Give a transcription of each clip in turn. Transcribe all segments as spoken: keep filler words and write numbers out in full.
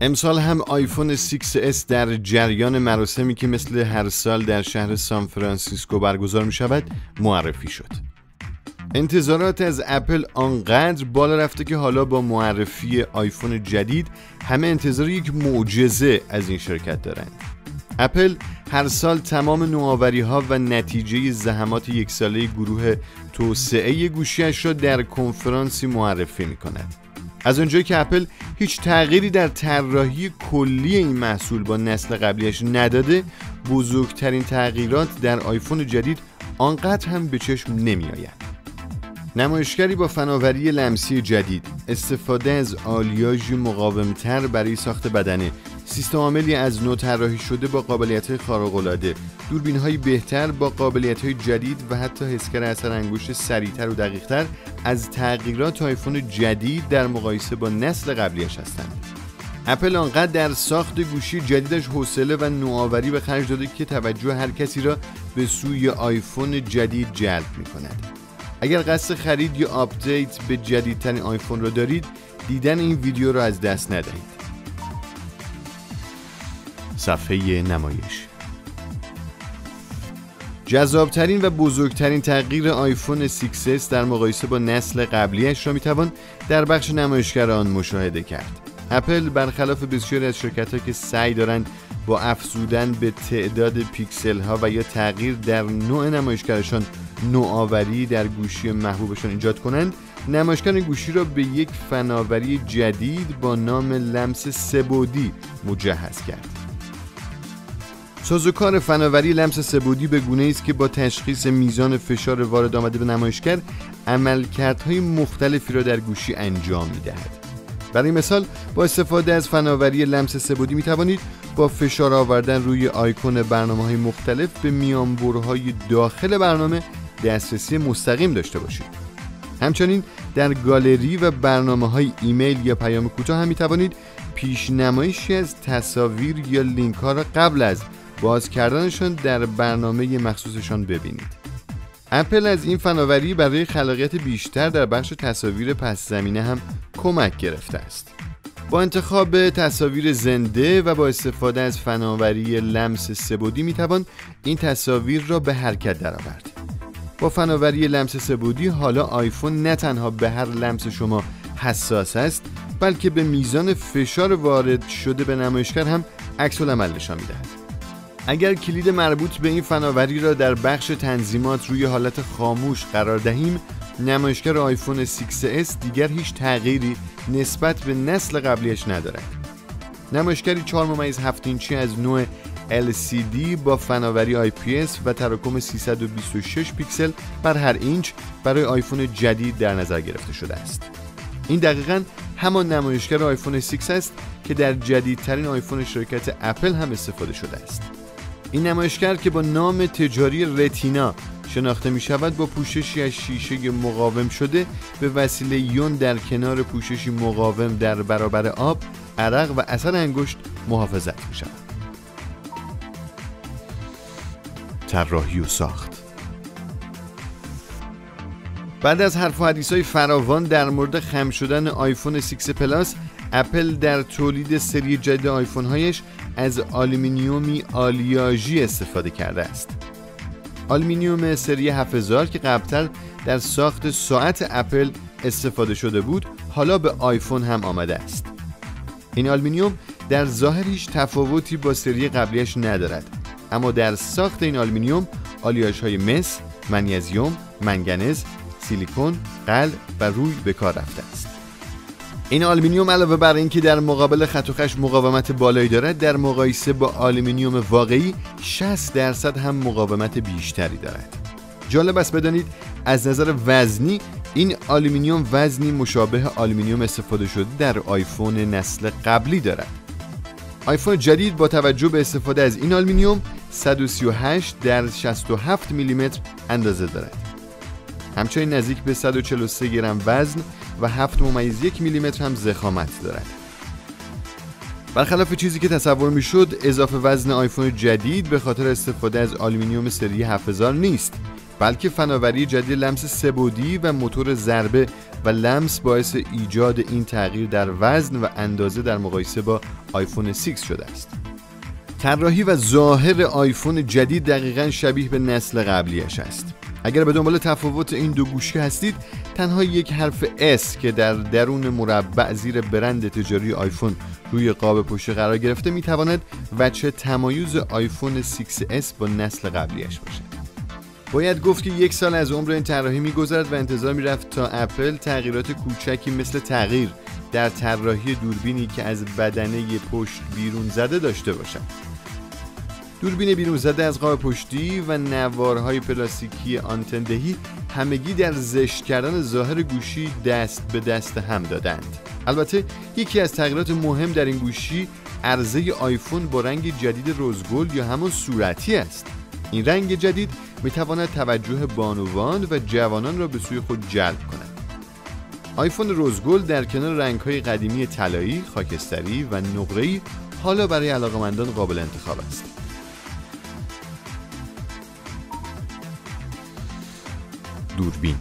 امسال هم آیفون سیکس اس در جریان مراسمی که مثل هر سال در شهر سان فرانسیسکو برگزار می شود معرفی شد. انتظارات از اپل آنقدر بالا رفته که حالا با معرفی آیفون جدید همه انتظار یک معجزه از این شرکت دارند. اپل هر سال تمام نوآوری ها و نتیجه زحمات یک ساله گروه توسعه گوشیش را در کنفرانسی معرفی می کند. از اونجایی که اپل هیچ تغییری در طراحی کلی این محصول با نسل قبلیش نداده، بزرگترین تغییرات در آیفون جدید آنقدر هم به چشم نمی آید. نمایشگری با فناوری لمسی جدید، استفاده از آلیاژ مقاومتر برای ساخت بدنه، سیستم عاملی از نو طراحی شده با قابلیت‌های خارق‌العاده، دوربین‌های بهتر با قابلیت‌های جدید و حتی حسگر اثر انگشت سریعتر و دقیق‌تر از تغییرات آیفون جدید در مقایسه با نسل قبلیش هستند. اپل آنقدر در ساخت گوشی جدیدش حوصله و نوآوری به خرج داده که توجه هر کسی را به سوی آیفون جدید جلب می‌کند. اگر قصد خرید یا آپدیت به جدیدترین آیفون را دارید، دیدن این ویدیو را از دست ندهید. صفحه نمایش. جذابترین و بزرگترین تغییر آیفون سیکس اس در مقایسه با نسل قبلیش را میتوان در بخش نمایشگر آن مشاهده کرد. اپل برخلاف بسیاری از شرکت‌ها که سعی دارند با افزودن به تعداد پیکسل ها و یا تغییر در نوع نمایشگرشان نوآوری در گوشی محبوبشان ایجاد کنند، نمایشگر گوشی را به یک فناوری جدید با نام لمس سه‌بعدی مجهز کرد. سازوکار فناوری لمس سه‌بعدی به گونه‌ای است که با تشخیص میزان فشار وارد آمده به نمایشگر عملکردهای مختلفی را در گوشی انجام می‌دهد. برای مثال با استفاده از فناوری لمس سه‌بعدی می‌توانید با فشار آوردن روی آیکون برنامه‌های مختلف به میانبرهای داخل برنامه دسترسی مستقیم داشته باشید. همچنین در گالری و برنامه‌های ایمیل یا پیام کوتاه هم می‌توانید پیشنمایشی از تصاویر یا لینک‌ها را قبل از باز کردنشان در برنامه مخصوصشان ببینید. اپل از این فناوری برای خلاقیت بیشتر در بخش تصاویر پس زمینه هم کمک گرفته است. با انتخاب تصاویر زنده و با استفاده از فناوری لمس سه‌بعدی میتوان این تصاویر را به حرکت درآورد. با فناوری لمس سه‌بعدی حالا آیفون نه تنها به هر لمس شما حساس است، بلکه به میزان فشار وارد شده به نمایشگر هم عکس العمل نشان میدهد. اگر کلید مربوط به این فناوری را در بخش تنظیمات روی حالت خاموش قرار دهیم، نمایشگر آیفون سیکس اس دیگر هیچ تغییری نسبت به نسل قبلیش ندارد. نمایشگری چهار ممیز هفت اینچی از نوع ال سی دی با فناوری آی پی اس و تراکم سیصد و بیست و شش پیکسل بر هر اینچ برای آیفون جدید در نظر گرفته شده است. این دقیقاً همان نمایشگر آیفون سیکس است که در جدیدترین آیفون شرکت اپل هم استفاده شده است. این نمایشگر که با نام تجاری رتینا شناخته می شود، با پوششی از شیشه مقاوم شده به وسیله یون در کنار پوششی مقاوم در برابر آب، عرق و اثر انگشت محافظت می شود. طراحی و ساخت. بعد از حرف و حدیث‌های فراوان در مورد خم شدن آیفون سیکس پلاس، اپل در تولید سری جدید آیفون‌هایش از آلومینیومی آلیاژی استفاده کرده است. آلومینیوم سری هفت هزار که قبلتر در ساخت ساعت اپل استفاده شده بود، حالا به آیفون هم آمده است. این آلومینیوم در ظاهر هیچ تفاوتی با سری قبلیش ندارد، اما در ساخت این آلومینیوم آلیاژهای مس، منیزیم، منگنز، سیلیکون، قل و روی به کار رفته است. این آلومینیوم علاوه بر اینکه در مقابل خط و خش مقاومت بالایی دارد، در مقایسه با آلومینیوم واقعی شصت درصد هم مقاومت بیشتری دارد. جالب است بدانید از نظر وزنی این آلومینیوم وزنی مشابه آلومینیوم استفاده شده در آیفون نسل قبلی دارد. آیفون جدید با توجه به استفاده از این آلومینیوم صد و سی و هشت در شصت و هفت میلیمتر اندازه دارد. همچنین نزدیک به صد و چهل و سه گرم وزن و هفت ممیز یک میلیمتر هم ضخامت دارد. برخلاف چیزی که تصور میشد، اضافه وزن آیفون جدید به خاطر استفاده از آلومینیوم سری هفت هزار نیست، بلکه فناوری جدید لمس سه‌بعدی و موتور ضربه و لمس باعث ایجاد این تغییر در وزن و اندازه در مقایسه با آیفون شش شده است. طراحی و ظاهر آیفون جدید دقیقاً شبیه به نسل قبلیش است. اگر به دنبال تفاوت این دو گوشی هستید، تنها یک حرف S که در درون مربع زیر برند تجاری آیفون روی قاب پشتی قرار گرفته میتواند وجه تمایز آیفون شش اس با نسل قبلیش باشد. باید گفت که یک سال از عمر این طراحی میگذرد و انتظار میرفت تا اپل تغییرات کوچکی مثل تغییر در طراحی دوربینی که از بدنه پشت بیرون زده داشته باشد. دوربین بیرون زده از قاب پشتی و نوارهای پلاستیکی آنتندهی همگی در زشت کردن ظاهر گوشی دست به دست هم دادند. البته یکی از تغییرات مهم در این گوشی عرضه آیفون با رنگ جدید رزگل یا همون صورتی است. این رنگ جدید میتواند توجه بانوان و جوانان را به سوی خود جلب کند. آیفون رزگل در کنار رنگ‌های قدیمی طلایی، خاکستری و نقره‌ای حالا برای علاقه‌مندان قابل انتخاب است. دوربین.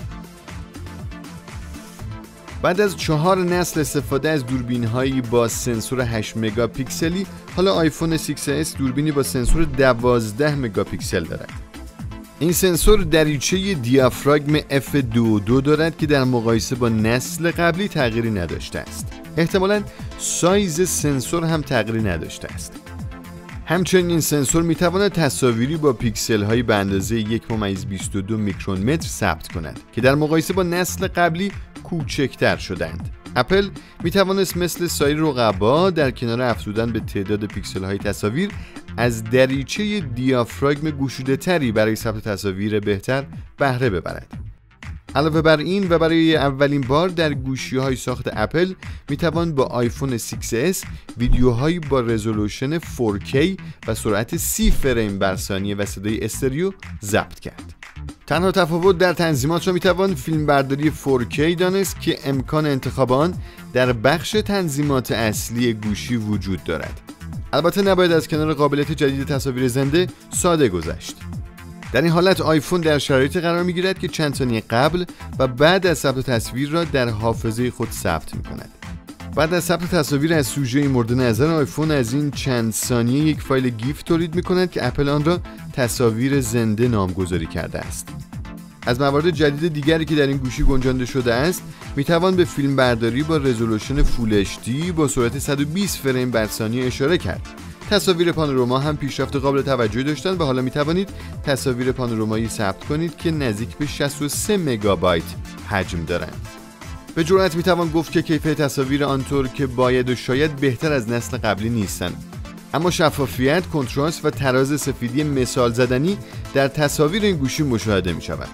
بعد از چهار نسل استفاده از دوربین‌هایی با سنسور هشت مگاپیکسلی، حالا آیفون شش اس دوربینی با سنسور دوازده مگاپیکسل دارد. این سنسور دریچه دیافراگم اف دو و دو دارد که در مقایسه با نسل قبلی تغییری نداشته است. احتمالاً سایز سنسور هم تغییری نداشته است. همچنین این سنسور میتواند تصاویری با پیکسل هایی به اندازه یک ممیز بیست و دو میکرون متر ثبت کند که در مقایسه با نسل قبلی کوچکتر شدند. اپل میتوانست مثل سایر رقبا در کنار افزودن به تعداد پیکسل های تصاویر از دریچه دیافراگم گشوده تری برای ثبت تصاویر بهتر بهره ببرد. علاوه بر این و برای اولین بار در گوشی‌های ساخت اپل میتوان با آیفون شش اس ویدیوهایی با رزولوشن فور کی و سرعت سی فریم بر ثانیه و صدای استریو ضبط کرد. تنها تفاوت در تنظیمات را میتوان فیلمبرداری فور کی دانست که امکان انتخاب آن در بخش تنظیمات اصلی گوشی وجود دارد. البته نباید از کنار قابلیت جدید تصاویر زنده ساده گذشت. در این حالت آیفون در شرایطی قرار میگیرد که چند ثانیه قبل و بعد از ثبت تصویر را در حافظه خود ثبت میکند. بعد از ثبت تصاویر از سوژه مورد نظر، آیفون از این چند ثانیه یک فایل گیف تولید میکند که اپل آن را تصاویر زنده نامگذاری کرده است. از موارد جدید دیگری که در این گوشی گنجانده شده است، میتوان به فیلم برداری با رزولوشن فول اچ دی با سرعت صد و بیست فریم بر ثانیه اشاره کرد. تصاویر پانوراما هم پیشرفت قابل توجهی داشتند و حالا می توانید تصاویر پانورامایی ثبت کنید که نزدیک به شصت و سه مگابایت حجم دارند. به جرئت می توان گفت که کیفیت تصاویر آنطور که باید و شاید بهتر از نسل قبلی نیستند، اما شفافیت، کنتراست و تراز سفیدی مثال زدنی در تصاویر این گوشی مشاهده می شود.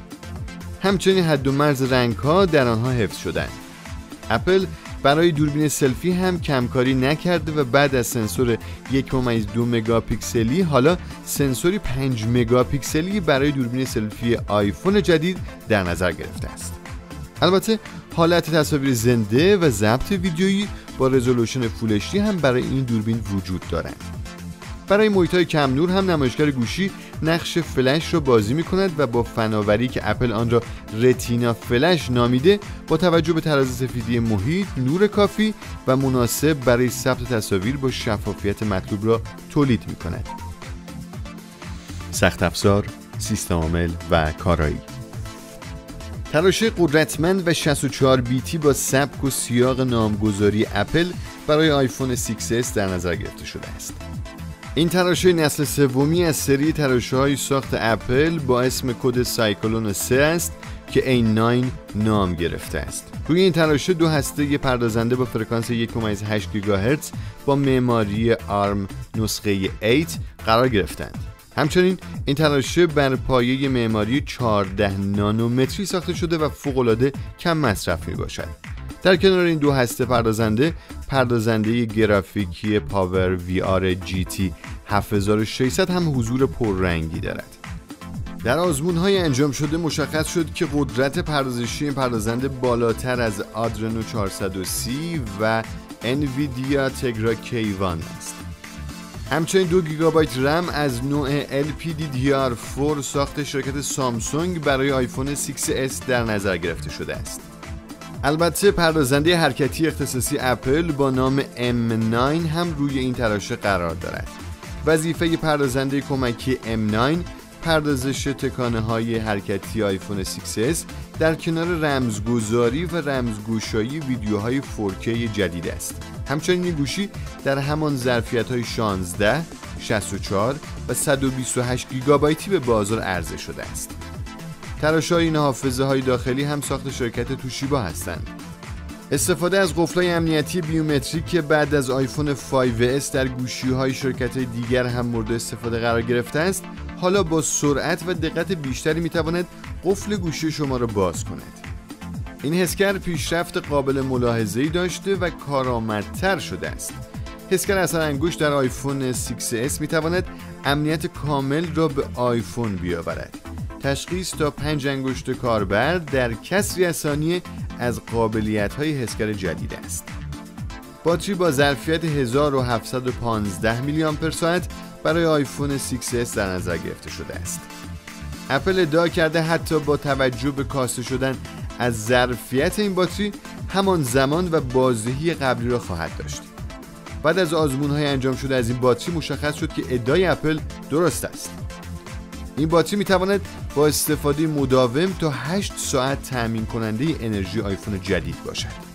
همچنین حد و مرز رنگ ها در آنها حفظ شدند. اپل برای دوربین سلفی هم کمکاری نکرده و بعد از سنسور یک ممیز دو مگاپیکسلی حالا سنسوری پنج مگاپیکسلی برای دوربین سلفی آیفون جدید در نظر گرفته است. البته حالت تصاویر زنده و ضبط ویدیویی با رزولوشن فول اچ دی هم برای این دوربین وجود دارند. برای محیط‌های کم نور هم نمایشگر گوشی نقش فلش را بازی می‌کند و با فناوری که اپل آن را رتینا فلش نامیده، با توجه به تراز سفیدی محیط، نور کافی و مناسب برای ثبت تصاویر با شفافیت مطلوب را تولید می‌کند. سخت افزار، سیستم عامل و کارایی. تراشه قدرتمند و شصت و چهار بیتی با سبک و سیاق نامگذاری اپل برای آیفون شش اس در نظر گرفته شده است. این تراشه نسل سومی از سری تراشه‌های ساخت اپل با اسم کد سایکلون سه است که ای نه نام گرفته است. روی این تراشه دو هسته پردازنده با فرکانس یک و هشت گیگاهرتز با معماری آرم نسخه هشت قرار گرفتند. همچنین این تراشه بر پایه معماری چهارده نانومتری ساخته شده و فوق‌العاده کم مصرف میباشد. در کنار این دو هسته پردازنده، پردازنده گرافیکی پاور وی آر جی تی هفت هزار و ششصد هم حضور پررنگی دارد. در آزمون‌های انجام شده مشخص شد که قدرت پردازشی این پردازنده بالاتر از آدرنو چهارصد و سی و انویدیا تگرا کی وان است. همچنین دو گیگابایت رم از نوع ال پی دی دی آر فور ساخت شرکت سامسونگ برای آیفون سیکس اس در نظر گرفته شده است. البته پردازنده حرکتی اختصاصی اپل با نام ام نه هم روی این تراشه قرار دارد. وظیفه پردازنده کمکی ام نه پردازش تکانه های حرکتی آیفون سیکس اس در کنار رمزگذاری و رمزگشایی ویدیوهای فور کی جدید است. همچنین این گوشی در همان ظرفیت‌های شانزده، شصت و چهار و صد و بیست و هشت گیگابایتی به بازار عرضه شده است. تراشه‌های این حافظه‌های داخلی هم ساخت شرکت توشیبا هستند. استفاده از قفل‌های امنیتی بیومتریک که بعد از آیفون فایو اس در گوشی‌های شرکت دیگر هم مورد استفاده قرار گرفته است، حالا با سرعت و دقت بیشتری می‌تواند قفل گوشی شما را باز کند. این حسگر پیشرفت قابل ملاحظه‌ای داشته و کارآمدتر شده است. حسگر اثر انگشت در آیفون سیکس اس می‌تواند امنیت کامل را به آیفون بیاورد. تشخیص تا پنج انگشت کاربر در کسری از ثانیه از قابلیت‌های حسگر جدید است. باتری با ظرفیت هزار و هفتصد و پانزده میلی آمپر ساعت برای آیفون سیکس اس در نظر گرفته شده است. اپل ادعا کرده حتی با توجه به کاسته شدن از ظرفیت این باتری همان زمان و بازدهی قبلی را خواهد داشت. بعد از آزمون‌های انجام شده از این باتری مشخص شد که ادعای اپل درست است. این باتری میتواند با استفاده مداوم تا هشت ساعت تأمین کننده انرژی آیفون جدید باشد.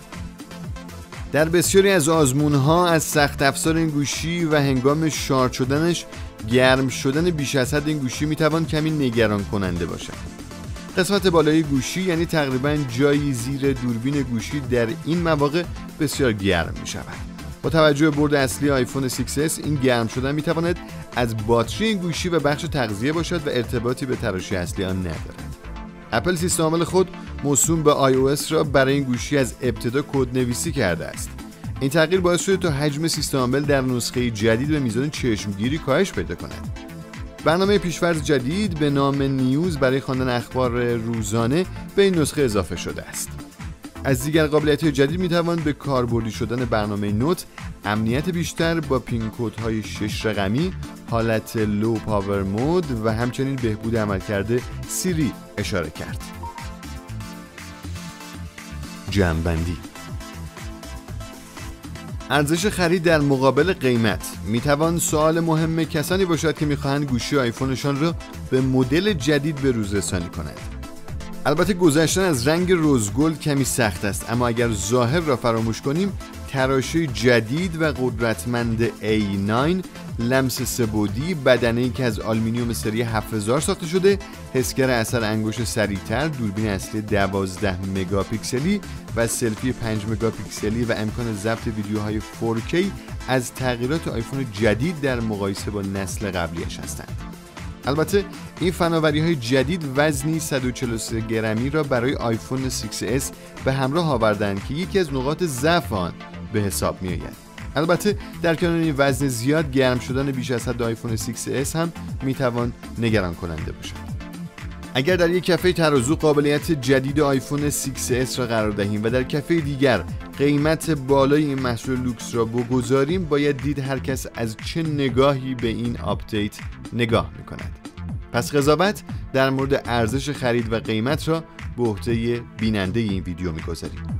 در بسیاری از آزمون‌ها از سخت افزار این گوشی و هنگام شارژ شدنش گرم شدن بیش از حد این گوشی میتوان کمی نگران کننده باشد. قسمت بالای گوشی یعنی تقریباً جایی زیر دوربین گوشی در این مواقع بسیار گرم می شود. با توجه به برد اصلی آیفون سیکس اس این گرم شدن می تواند از باتری این گوشی و بخش تغذیه باشد و ارتباطی به تراشه اصلی آن ندارد. اپل سیستم عامل خود موسوم به آی او اس را برای این گوشی از ابتدا کدنویسی کرده است. این تغییر باعث شده تا حجم سیستم عامل در نسخه جدید به میزان چشمگیری کاهش پیدا کند. برنامه پیش‌فرض جدید به نام نیوز برای خواندن اخبار روزانه به این نسخه اضافه شده است. از دیگر قابلیت‌های جدید می‌توان به کاربردی شدن برنامه نوت، امنیت بیشتر با پین کدهای شش رقمی، حالت لو پاور مود و همچنین بهبود عملکرد سیری اشاره کرد. جمع‌بندی: ارزش خرید در مقابل قیمت میتوان سوال مهم کسانی باشد که میخواهند گوشی آیفونشان را به مدل جدید به روز رسانی کنند. البته گذشتن از رنگ رزگل کمی سخت است، اما اگر ظاهر را فراموش کنیم، تراشه جدید و قدرتمند ای نه، لمس سه‌بعدی، بدنه‌ای که از آلومینیوم سری هفت هزار ساخته شده، حسگر اثر انگشت سریعتر، دوربین اصلی دوازده مگاپیکسلی و سلفی پنج مگاپیکسلی و امکان ضبط ویدیوهای فور کی از تغییرات آیفون جدید در مقایسه با نسل قبلیش هستند. البته این فناوری‌های جدید وزنی صد و چهل و سه گرمی را برای آیفون سیکس اس به همراه آوردند که یکی از نقاط ضعف آن به حساب می‌آید. البته در کنار این وزن زیاد، گرم شدن بیش از حد آیفون سیکس اس هم میتوان نگران کننده باشد. اگر در یک کفه ترازو قابلیت جدید آیفون سیکس اس را قرار دهیم و در کفه دیگر قیمت بالای این محصول لوکس را بگذاریم، باید دید هر کس از چه نگاهی به این آپدیت نگاه میکند. پس قضاوت در مورد ارزش خرید و قیمت را به عهده بیننده این ویدیو میگذاریم.